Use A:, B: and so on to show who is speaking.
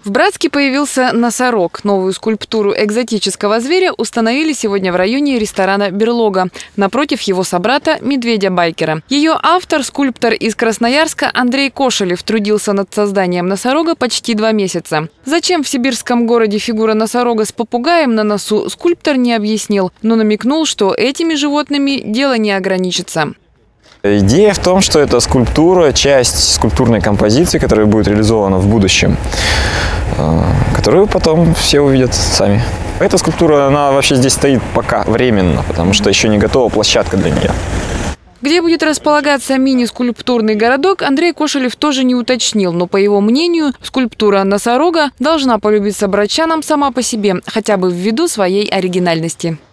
A: В Братске появился носорог. Новую скульптуру экзотического зверя установили сегодня в районе ресторана «Берлога», напротив его собрата – медведя-байкера. Ее автор, скульптор из Красноярска Андрей Кошелев, трудился над созданием носорога почти 2 месяца. Зачем в сибирском городе фигура носорога с попугаем на носу, скульптор не объяснил, но намекнул, что этими животными дело не ограничится.
B: Идея в том, что это скульптура, часть скульптурной композиции, которая будет реализована в будущем, которую потом все увидят сами. Эта скульптура, она вообще здесь стоит пока временно, потому что еще не готова площадка для нее.
A: Где будет располагаться мини-скульптурный городок, Андрей Кошелев тоже не уточнил, но, по его мнению, скульптура носорога должна полюбиться братчанам сама по себе, хотя бы ввиду своей оригинальности.